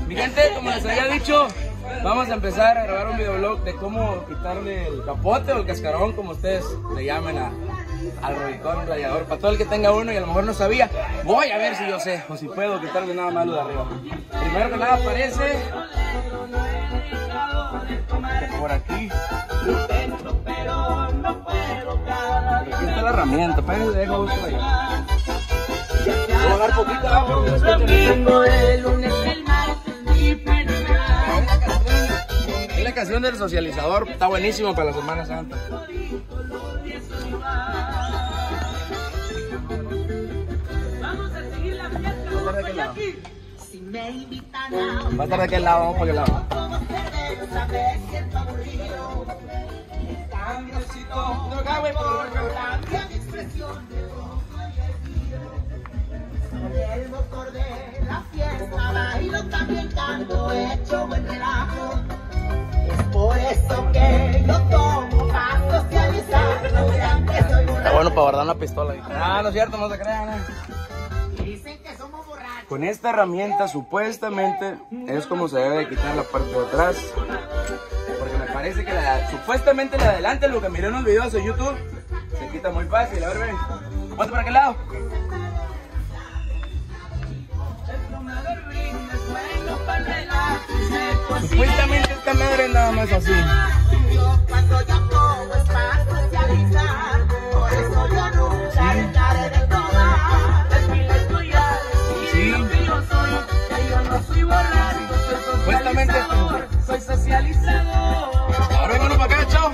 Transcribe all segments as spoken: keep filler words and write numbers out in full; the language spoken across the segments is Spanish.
Mi gente, como les había dicho, vamos a empezar a grabar un videoblog de cómo quitarle el capote o el cascarón, como ustedes le llamen a, al Rubicon rallador. Para todo el que tenga uno y a lo mejor no sabía, voy a ver si yo sé o si puedo quitarle nada malo de arriba. Primero que nada aparece por aquí. Aquí está la herramienta, para que dejo buscar ahí. Voy a dar poquito abajo. Es la canción del socializador, está buenísimo para la Semana Santa. Va a estar de aquel lado, vamos para aquel lado. El motor de la fiesta, bailo también canto, hecho buen relajo. Es por eso que yo tomo para socializar, no vean que soy borracho. Está bueno para guardar una pistola. Ah, no es cierto, no se crean. ¿eh? Dicen que somos borrachos. Con esta herramienta supuestamente es como se debe de quitar la parte de atrás. Porque me parece que la, supuestamente la de adelante, lo que miré en los videos de YouTube, se quita muy fácil. A ver, ven. Ponte para aquel lado. Supuestamente esta madre nada más así. Cuando yo tomo es para socializar, por eso yo nunca dejaré de tomar. Sí. Yo no soy borracho, soy Supuestamente socializador, soy socializador. Ahora vengo para acá, chao.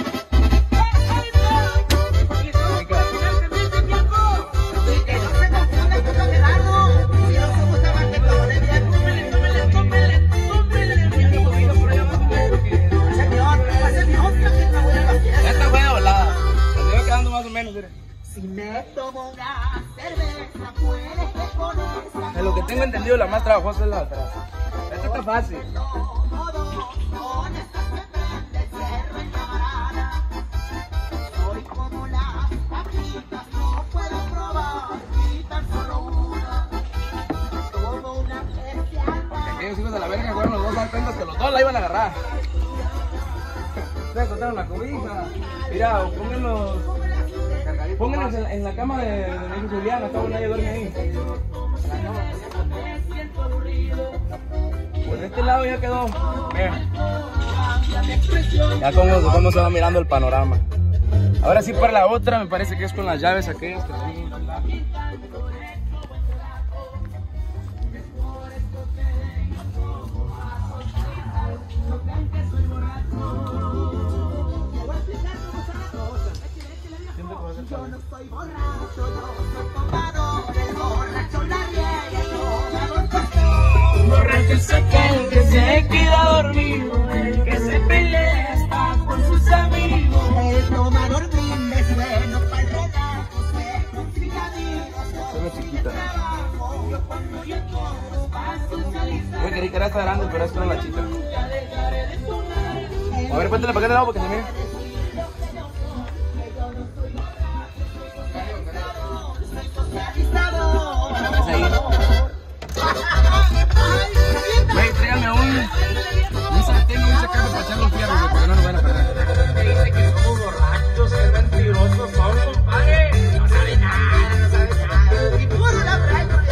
Si me tomo una cerveza, puedes que con esa. De lo que tengo entendido, la más trabajosa es la de atrás. Esta está fácil. Con esta se prende el cerro en camarada. Soy como las papitas, no puedo probar ni tan solo una. Como una especial. Aquellos hijos de la verga fueron los dos salpentas que los dos la iban a agarrar. Ustedes encontraron la cobija. Mira, pónganlos. Pónganlos en, en la cama de, de mi hijo Julián, acá nadie duerme ahí. Pues de este lado ya quedó. Vean. Ya cómo, cómo se va mirando el panorama. Ahora sí para la otra, me parece que es con las llaves aquellas que tengo. Yo no soy borracho, yo soy tomador. El borracho la riega, yo me hago el pastor. Borracho es aquel que se queda dormido, el que se pelea está con sus amigos. El tomador brinda es bueno para el relajo, se consigue amigos. Es una chiquita. Yo cuando yo tomo para socializar. Uy, quería que era esta grande, pero es con la chica. A ver, póntela para acá de lado porque se mire. Es ahí. Güey, tráigame un, un sartén y un sacado para echar los fierros, porque no nos van a perder. Me dice que somos borrachos, que mentirosos son, compadre. No sabe nada, no sabe nada. Y puro la braga.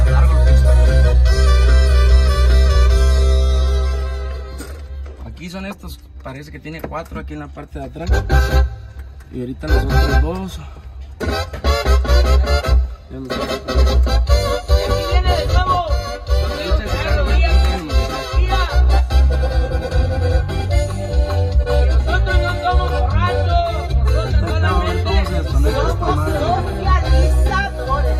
Aquí son estos, parece que tiene cuatro aquí en la parte de atrás. Y ahorita los otros dos. Ya me quedo. Y aquí viene de nuevo. Nosotros no somos borrachos, nosotros solamente Somos socializadores.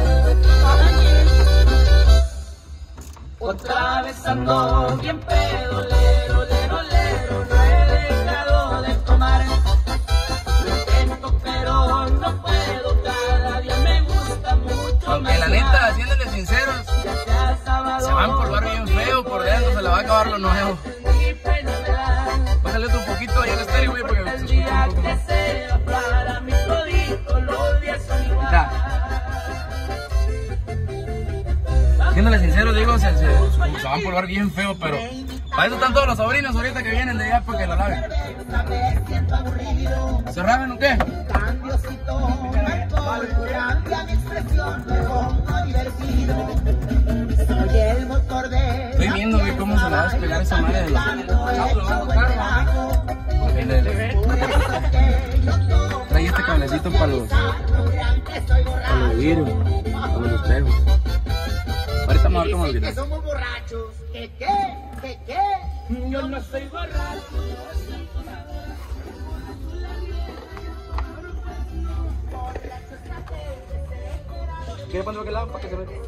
otra vez ando bien pedo, lero, lero, lero, no he dejado de tomar. Lo intento pero no puedo, cada día me gusta mucho. Aunque la neta, siéndoles sinceros, se van por barrio bien feo, por dentro se le va a acabar lo nuevo. Bájale otro poquito ahí al estéreo, güey, porque se escucha un poco más. Siéndole sincero, digo, se, se, como se va a empolvar bien feo, pero para eso están todos los sobrinos ahorita que vienen de allá para que lo laven. ¿Se raben o qué? Estoy viendo, güey, cómo se le va a despegar esa madre de los... Trae este cablecito para los... para los vidrios, para los espejos. Ahorita vamos a ver cómo lo quitan. Somos borrachos. ¿Qué qué? ¿Qué qué? Yo no soy borracho. ¿Quieres ponerlo aquel lado para que se vea?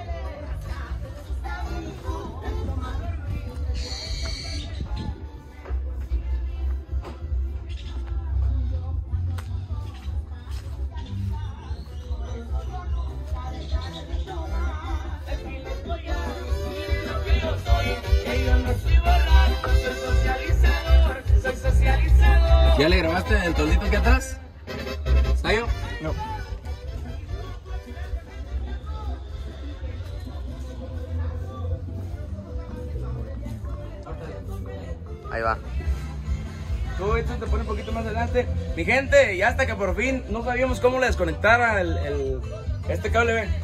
¿Ya le grabaste el toldito aquí atrás? ¿Sayo? No. Ahí va. Todo esto te pone un poquito más adelante. Mi gente, y hasta que por fin no sabíamos cómo le desconectara el, el, este cable, ven.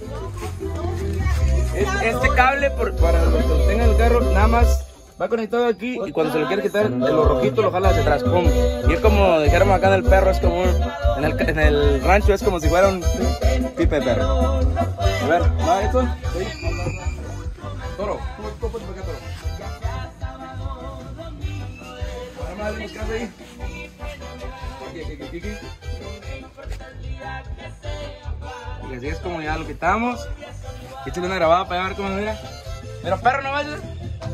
Este, este cable, por, para los que lo tengan en el carro, nada más va conectado aquí y cuando se lo quiere quitar, lo rojito lo jala hacia atrás, pum. Y es como dijéramos acá en el perro, es como un, en, el, en el rancho es como si fuera un pipe de perro. A ver, ¿va esto? Sí. Toro, ¿cómo es para acá, Toro? Ahora más buscando ahí. Aquí, aquí, aquí, aquí. Y así es como ya lo quitamos. Échale una grabada para ver cómo mira. Pero perro, no vayas.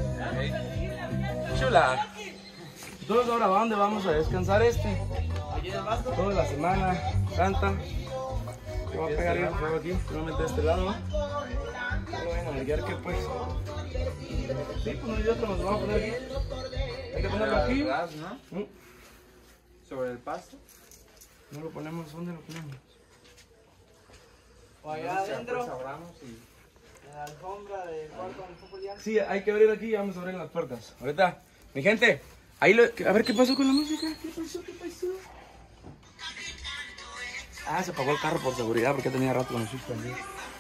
Chula. Entonces ahora va donde vamos a descansar este. Toda la semana santa. Yo voy a pegar el fuego aquí, no meter de este lado, ¿no? No lo vayan a negar que pues. Sí, pues nosotros nos vamos a poner aquí. Hay que ponerlo aquí. ¿Mm? Sobre el pasto. No lo ponemos, ¿dónde lo ponemos? O allá adentro. Y... en la alfombra del cuarto donde fue Julián. Sí, hay que abrir aquí y vamos a abrir las puertas. Ahorita, mi gente, ahí lo, a ver qué pasó con la música. ¿Qué pasó? ¿Qué pasó? Ah, se apagó el carro por seguridad porque tenía rato con el suspendido.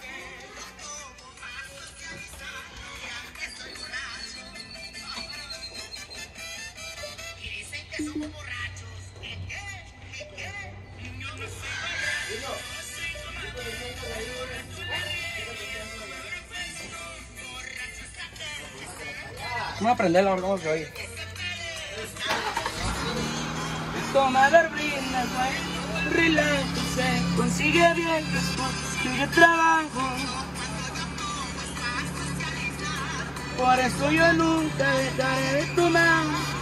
Vamos a aprenderlo, ahora cómo se oye. Toma verbena, güey, relájese, consigue bien, consigue trabajo. Por eso yo nunca dejaré de tomar.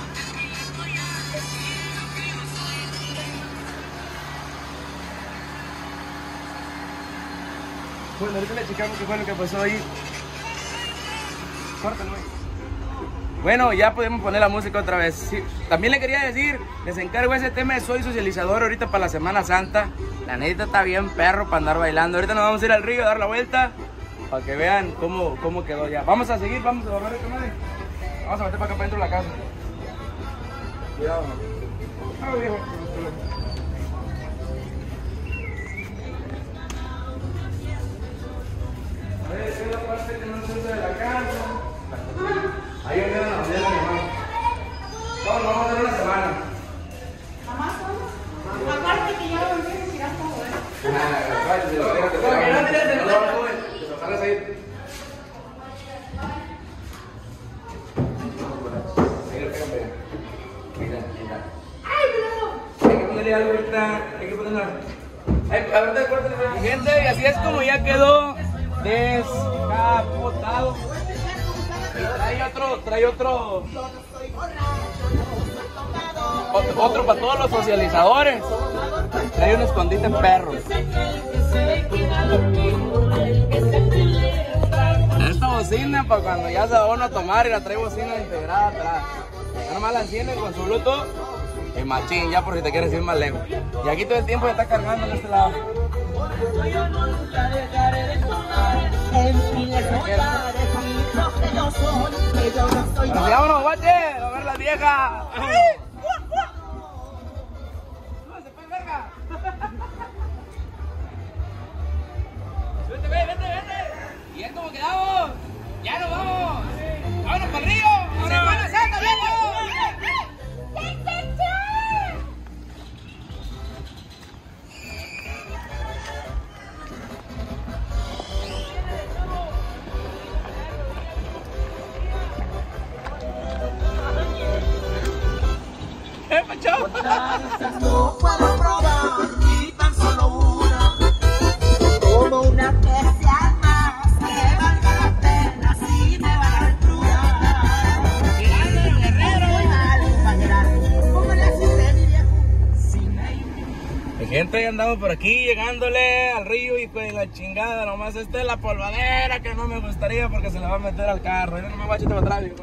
Bueno, ahorita le checamos qué fue lo que pasó ahí. Córtalo ahí. Bueno, ya podemos poner la música otra vez. Sí. También le quería decir, les encargo ese tema de Soy Socializador ahorita para la Semana Santa. La neta está bien perro para andar bailando. Ahorita nos vamos a ir al río a dar la vuelta para que vean cómo, cómo quedó ya. Vamos a seguir, vamos a volver a tomar. Vamos a meter para acá para dentro de la casa. Cuidado, ¿no? Ah, viejo. A ver, esta es la parte que no se usa de la casa. Ahí me van a poner la mamá. Vamos, vamos a hacer una semana. Mamá, ¿cómo? Aparte que ya lo volví a tirar todo, ¿eh? Ah, vaya, se lo dejas, te lo dejas. No, no, no, te lo jalas ahí. Ahí lo pegan, pegan. Mira, mira. ¡Ay, cuidado! Hay que ponerle algo ahorita, hay que ponerle algo. A ver, te cortes. Mi gente, y así es como ya quedó descapotado. Y trae otro, trae otro, otro, otro para todos los socializadores. Trae un escondite perro. Esta bocina para cuando ya se va uno a tomar y la trae bocina integrada atrás. Ya nomás la encienden con su Bluetooth y machín, ya por si te quieres ir más lejos. Y aquí todo el tiempo se está cargando en este lado. Yo nunca dejaré de tomar. En fin, les voy a decir lo que yo soy, que yo no soy Bueno, vámonos, guache, a ver las viejas. Súbase, pues, verga. Súbete, ve, vete, vete. ¿Y es como quedamos? Ya nos vamos. Vámonos para el río. Semana Santa, viejo. ¿Qué, Pacho? no puedo probar ni tan solo una, como una que sea más, que valga la pena si me va a dar cruda. Tirando, guerrero. Voy mal para llorar, como le hace mi viejo, sin ahí. Mi gente, ya andamos por aquí llegándole al río y pues la chingada, nomás esta es la polvadera que no me gustaría porque se la va a meter al carro. Yo no me voy a echar para atrás, viejo.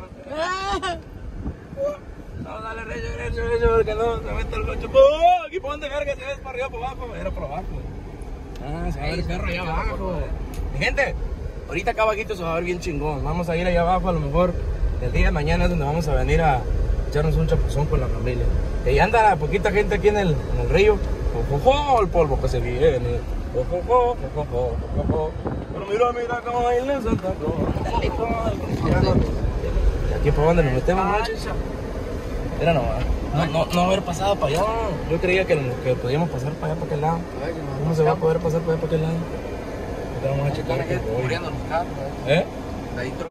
No, dale, recho, recho, recho, porque no se mete el coche. ¡Oh! Aquí ponte verga, si ves para arriba, para abajo. Era por abajo. Ah, se va a ver el perro allá abajo. Mi gente, ahorita acá abajito se va a ver bien chingón. Vamos a ir allá abajo, a lo mejor el día de mañana es donde vamos a venir a echarnos un chapuzón con la familia. Y anda poquita gente aquí en el, en el río. ¡Ojo, el polvo que se viene! ¡Ojo, ojo, ojo, ojo! Pero mira, mira cómo baila Santa Claus. ¿Y aquí por dónde nos metemos, muchachos? Era no, no, no, no haber pasado para allá. Yo creía que, que podíamos pasar para allá, para aquel lado. ¿Cómo se va a poder pasar para allá, para aquel lado? Ahorita vamos a checar. ¿Eh?